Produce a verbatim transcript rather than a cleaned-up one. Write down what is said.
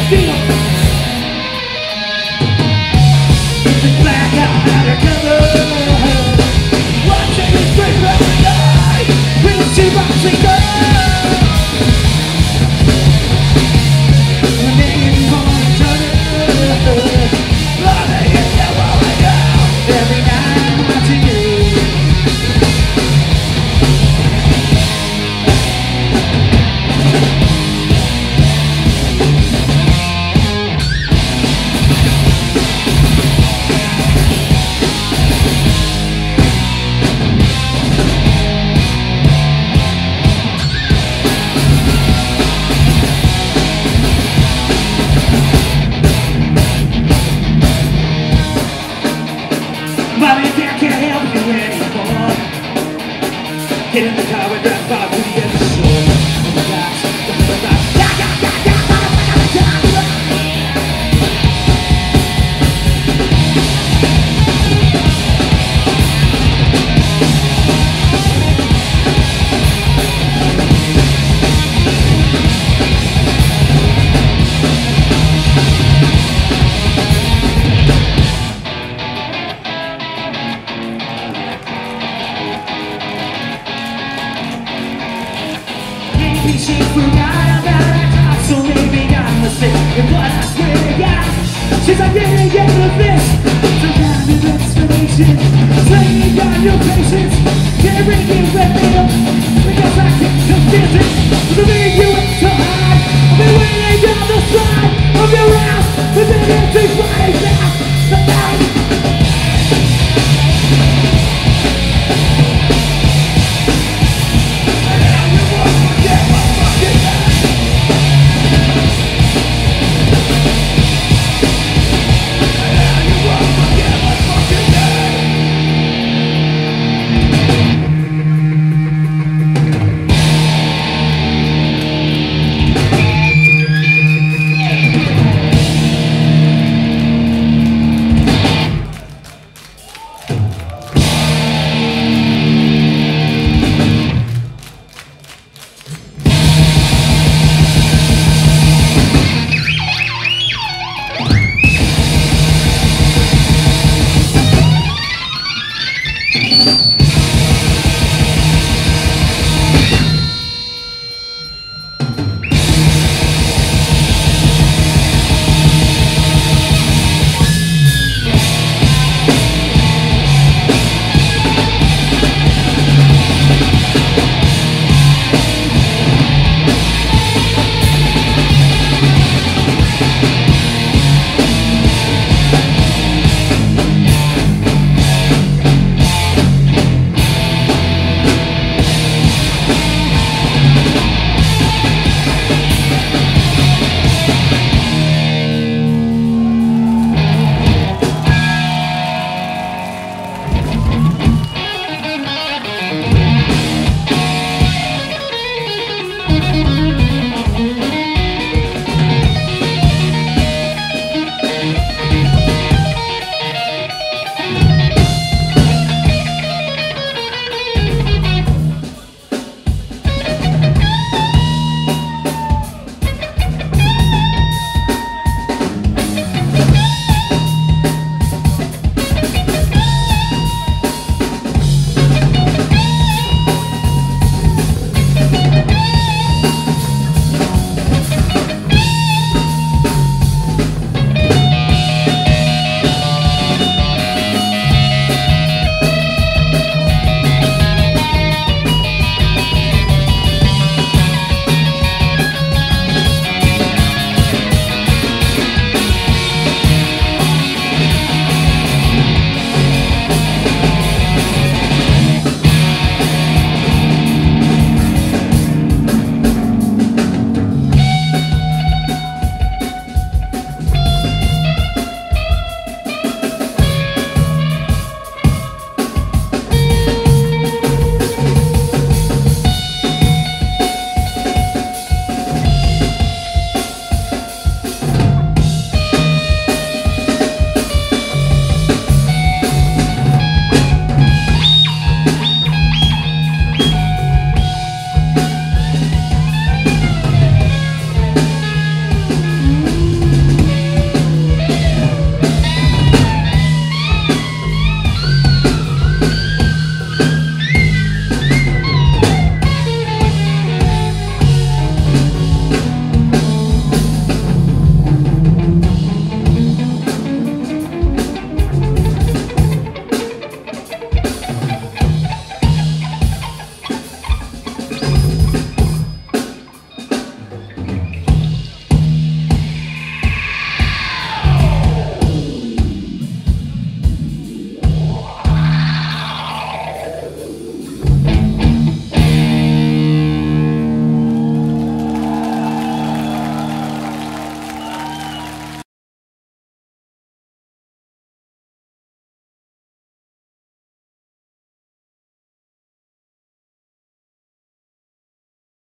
feel. The blackout undercover. Watching me straight from the night. We'll see my single. We're making for each other. Loving it, that wall I go. Every night I'm watching you. Mommy, I can't help you anymore. Get in the car and drive by to the end of the shore. Oh my gosh, oh my gosh, yeah, yeah, yeah, yeah, motherfucker, yeah, yeah. She forgot about our talk, so maybe I'm mistaken. But I swear to God, she's like getting get the this. Some kind of explanation, playing on your patience. Can't bring you with me up, because I can't confuse it. So leave you in so high, I'll be waiting down the side of your house, but then